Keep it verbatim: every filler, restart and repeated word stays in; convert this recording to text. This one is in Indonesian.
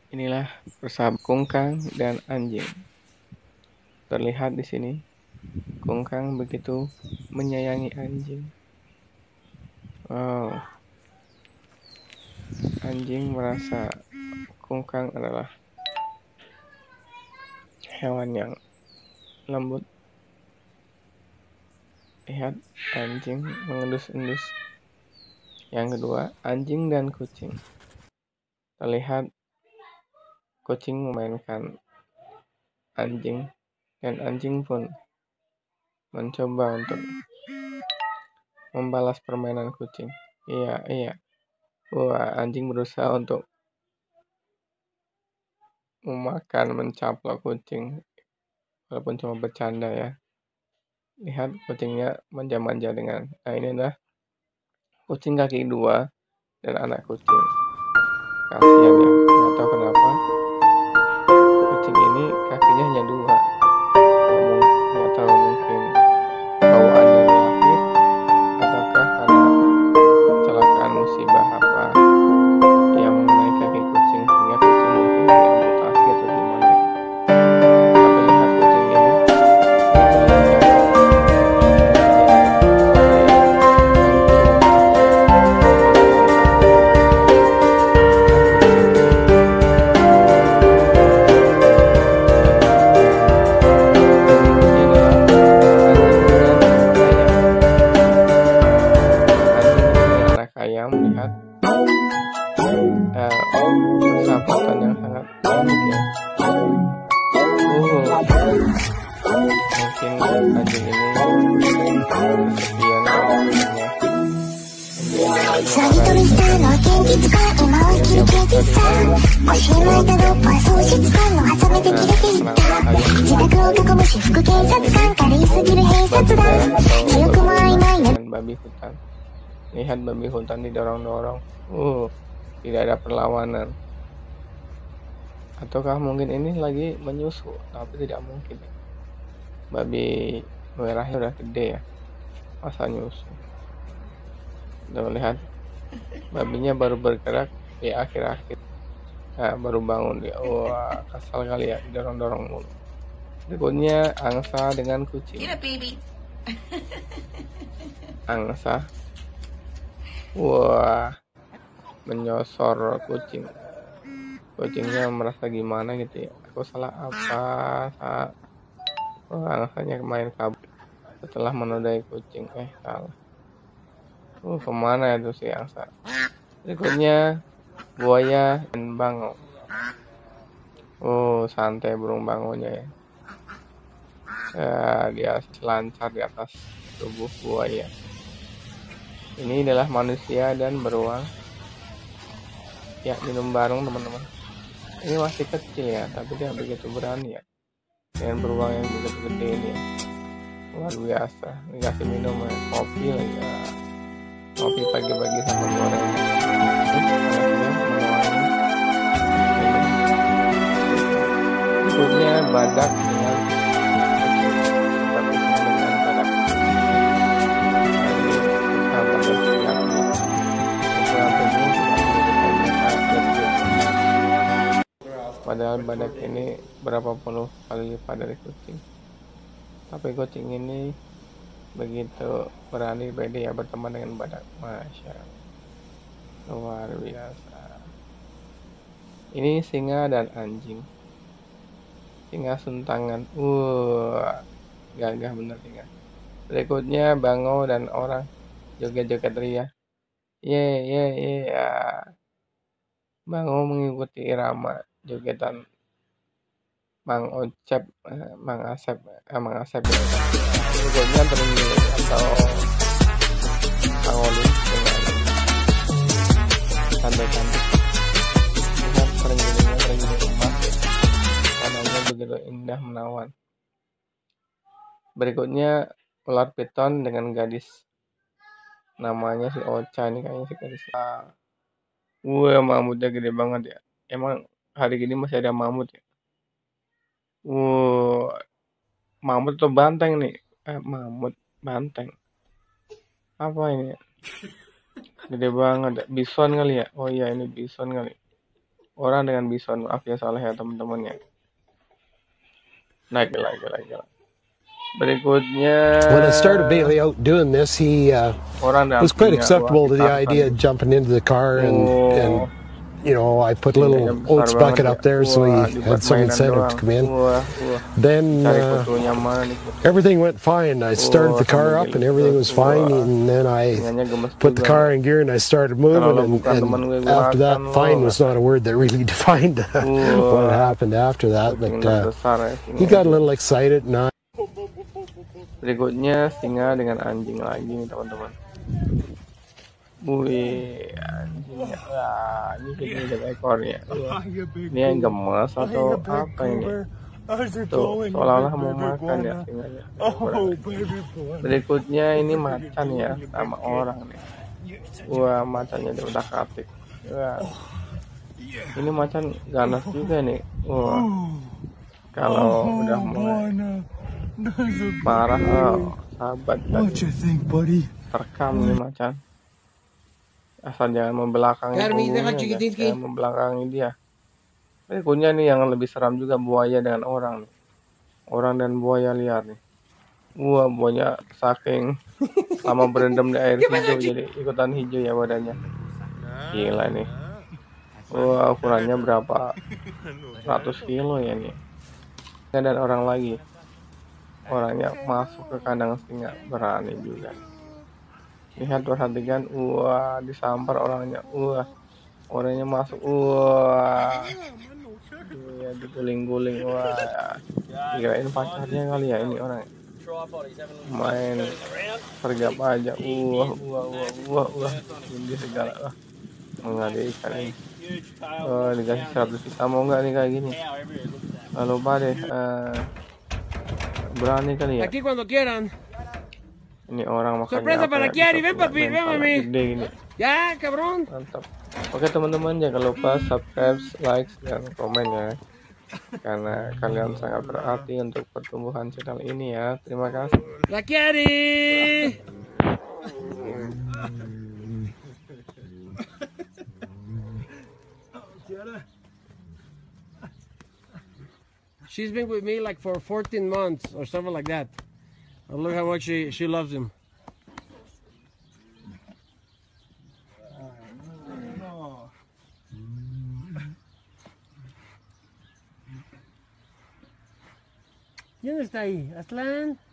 Inilah persahabat kungkang dan anjing. Terlihat di sini, kungkang begitu menyayangi anjing. Wow, anjing merasa kungkang adalah hewan yang lembut. Lihat, anjing mengendus-endus. Yang kedua, anjing dan kucing. Terlihat kucing memainkan anjing, dan anjing pun mencoba untuk membalas permainan kucing. Iya, iya. Wah, anjing berusaha untuk memakan, mencaplok kucing, walaupun cuma bercanda ya. Lihat kucingnya manja-manja dengan. Nah, ini adalah kucing kaki dua dan anak kucing. Kasihan ya, nggak tahu kenapa kucing ini kakinya hanya dua. Nggak mung- nggak tahu mungkin bawaan dari lahir ataukah karena kecelakaan musibah apa yang mengenai kaki kucing sehingga kucing mungkin diamputasi atau gimana ya. Tapi lihat kucing ini berlincah ayam. Lihat uh, persahabatan yang sangat unik ya. Uh, mungkin anjing ini kesepian pada punya. サギ取りしたのは現実か今を生きる現実さ腰に巻いたロープは喪失感の挟めて切れていった自宅を囲む私服警察官軽いすぎる閉殺団記憶も曖昧な babi hutan. Lihat babi hutan didorong-dorong. Uh, tidak ada perlawanan. Ataukah mungkin ini lagi menyusu? Tapi tidak mungkin. Babi merahnya udah gede ya. Masa nyusu? Tuh, lihat. Babinya baru bergerak di akhir-akhir. Nah, baru bangun dia. Wah, kesal kali ya, didorong-dorong mulu. Berikutnya angsa dengan kucing. Angsa. Wah, menyosor kucing. Kucingnya merasa gimana gitu ya. Aku salah apa? Salah. Wah, angsanya main kabur setelah menodai kucing. Eh, salah. Uh, kemana itu si angsa? Berikutnya buaya dan bangau. Oh, santai burung bangonya ya. Ya, dia selancar di atas tubuh buaya. Ini adalah manusia dan beruang. Ya, minum bareng teman-teman. Ini masih kecil ya, tapi dia begitu berani ya. Dengan beruang yang begitu gede ini ya. Luar biasa. Dikasih minum ya. Kopi lagi ya. Kopi pagi-pagi sama goreng. Berikutnya badak dengan padahal badak ini berapa puluh kali lipat dari kucing. Tapi kucing ini begitu berani pede ya berteman dengan badak. Masya Allah. Luar biasa. Ini singa dan anjing. Singa suntangan. Uh, gagah bener singa. Berikutnya bangau dan orang joget-joget ria. Ye ye ye ya. Bangau mengikuti irama jogetan Mang Ocep, eh, Mang Asep, eh, Mang Asep ya. Berikutnya terenggiling atau pangolin dengan cantik-cantik. Lihat terenggilingnya, terenggiling emas ya. Warnanya begitu indah menawan. Berikutnya ular piton dengan gadis. Namanya si Ocha ini kayaknya si gadis. Ah. Wah, mamutnya gede banget ya. Emang hari gini masih ada mamut ya? Wah, mamut atau banteng nih? Eh, mamut, banteng. Apa ini? Gede banget. Bison kali ya? Oh iya, ini bison kali. orang dengan bison. Maaf ya salah ya teman-teman ya. Nah, gila, gila, gila. Berikutnya When I started Bailey out doing this, he uh, orang dan was quite singa. Wah, acceptable to the kita idea of jumping into the car and and Oh, you know I put a singanya little besar oats banget bucket ya. up there so Wah, he dibuat had some mainan incentive doang. to come in. Wah, wah. Then Cari uh, kutunya mana nih kutu? everything went fine. I started Wah, the car sambil up and everything was dilipet. fine, Wah, and then I singanya gemes put the juga car nih. in gear and I started Kalau moving, lo and, bukan and temen gue, gue after that, makan lo. fine was not a word that really defined what Wah, happened after that. kucing But uh, terbesar ya he singa got a itu. little excited, and I Berikutnya singa dengan anjing lagi nih teman-teman. Wih, anjingnya. Wah, ini segini ada ekornya. Wah, ini yang gemes atau apa ini? Tuh, seolah-olah mau makan ya singanya. Berikutnya ini macan ya sama orang nih. Wah, macannya udah udah katik. Wah, ini macan ganas juga nih. Wah, kalau udah mulai marah, oh, sahabat tadi terkam nih macan. Asal jangan membelakangi punggungnya, guys. Jangan membelakangi dia. Berikutnya nih yang lebih seram juga, buaya dengan orang nih. Orang dan buaya liar nih. Wah, buaya saking lama berendam di air hijau jadi ikutan hijau ya badannya. Gila nih. Wah, ukurannya berapa ratus kilo ya nih. Dan orang lagi. Orangnya masuk ke kandang singa, berani juga. Lihat, perhatikan. Wah, disampar orangnya. Wah, orangnya masuk. Wah, ya diguling-guling. Wah, kirain pacarnya kali ya ini orang. Main sergap aja. Wah, wah, wah, wah, wah. Ini segala. Wah, mengerikan ini. Oh, dikasih seratus juta mau nggak nih kayak gini? Lalu lupa deh. Uh, berani kali ya. Aquí cuando quieran. Ini orang makanya Sorpresa para Kiari, ven papi, ven mami. Gede gini. Ya, cabrón. Mantap. Oke teman-teman, jangan lupa subscribe, like, dan komen ya. Karena kalian sangat berarti untuk pertumbuhan channel ini ya. Terima kasih. La Kiari. She's been with me like for fourteen months or something like that. Oh, look how much she, she loves him. ¿Quién está ahí? ¿Aslan?